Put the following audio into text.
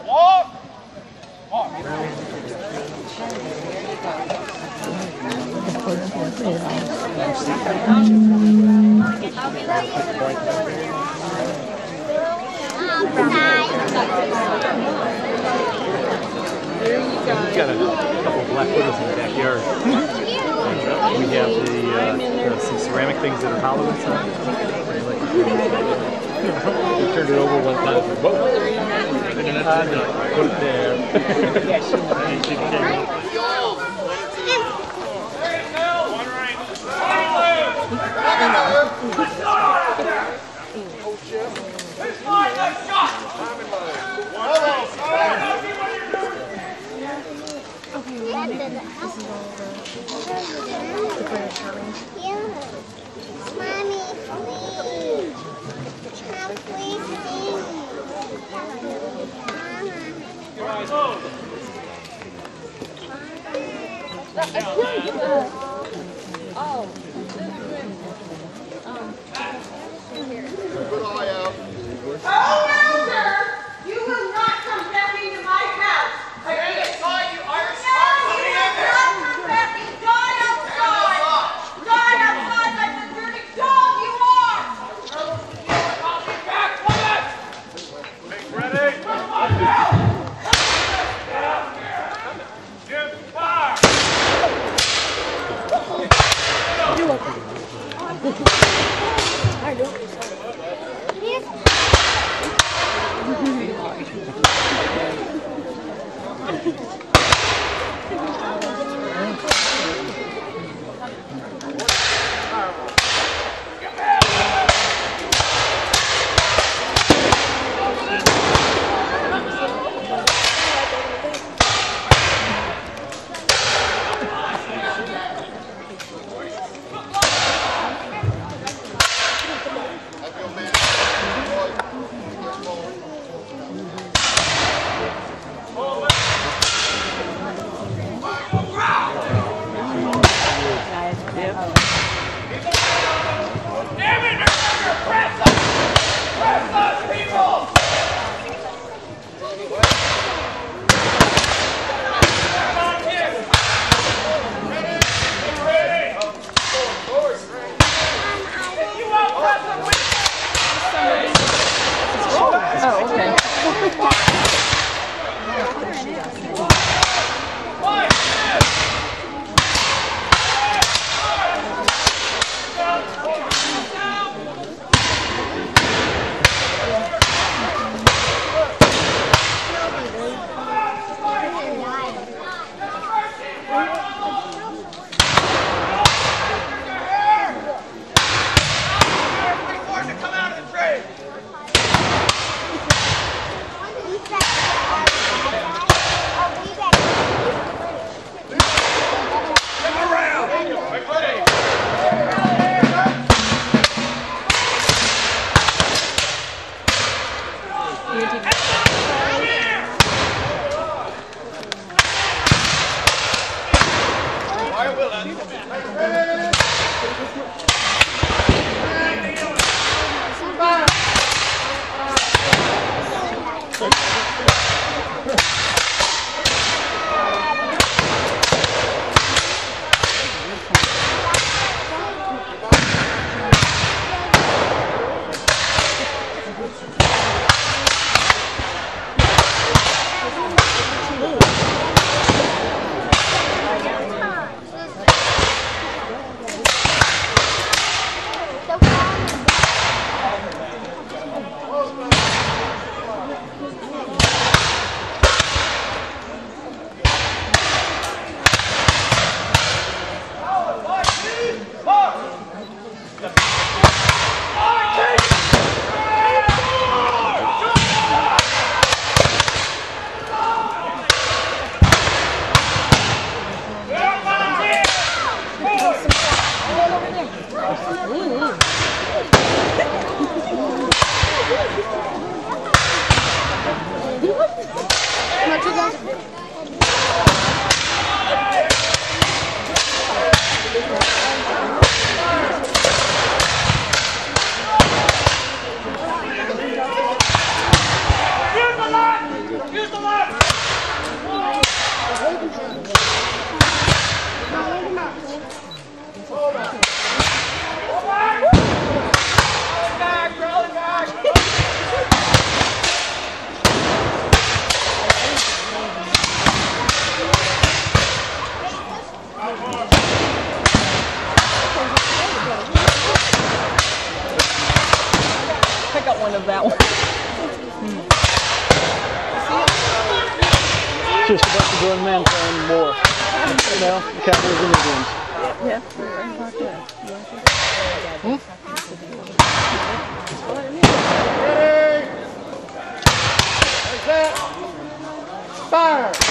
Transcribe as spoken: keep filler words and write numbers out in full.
Walk! Walk! We've got a couple of black widows in the backyard. We have the, uh, the some ceramic things that are hollow inside. We turned it over one time. Whoa! And then that's it. Put it there. Yeah, she Oh. Good eye out. Oh, no, sir! You will not come back into my house! I Stand aside, you Irish No, you will not come back and die outside! Die outside like the dirty dog you are! I'll be back, woman! Make ready! Give fire! You're welcome. I know. It's just a bunch of grown men playing war. You know, cowboys and Indians. Yeah. Hmm? Ready! Fire!